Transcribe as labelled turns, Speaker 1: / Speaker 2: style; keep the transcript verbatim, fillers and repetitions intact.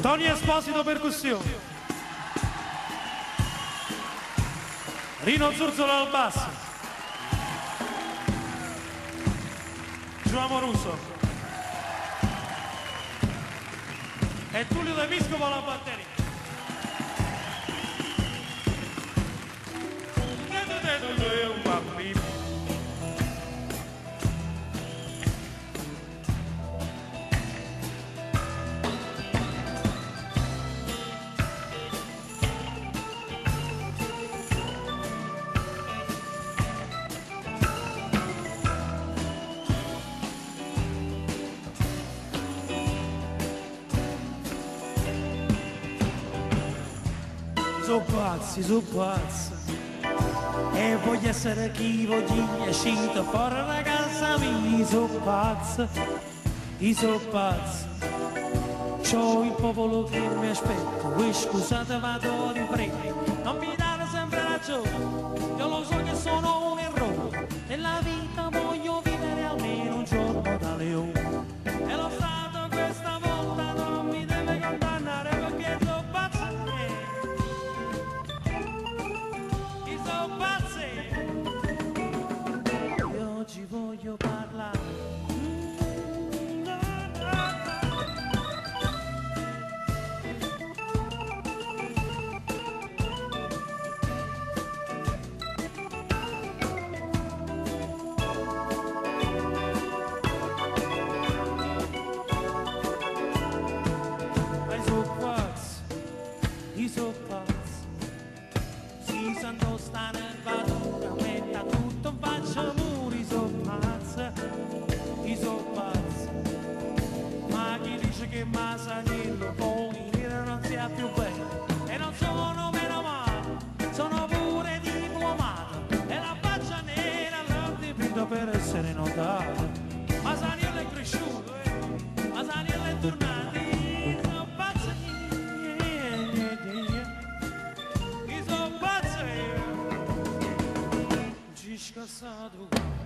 Speaker 1: Tony Esposito percussioni, Rino Zurzolo al basso, Giuamo Russo e Tullio De Miscopo alla batteria.
Speaker 2: So pazzi, so pazzi, e voglio essere chi voglio uscito fuori da casa mia, so pazzi, io so pazzi, c'ho il popolo che mi aspetta, voi scusate vado di fretta, non mi date sempre ragione, io lo so che sono un errore, nella vita voglio vivere almeno un giorno da leone, e lo Stato questa volta non mi deve condannare perché so pazzi. Io oggi voglio parlare. I so pazzi, io so pazzi, si sanno stare in padura, metta tutto in faccia muri, so pazzi, io so pazzi, ma chi dice che Masaniello poi non sia più bello, e non sono meno male, sono pure diplomato, e la faccia nera l'ho dipinto per essere notato, Masaniello è cresciuto, eh? Masaniello è tornato, so pazzi, yeah, yeah, yeah. Io so pazzi, ci scassato.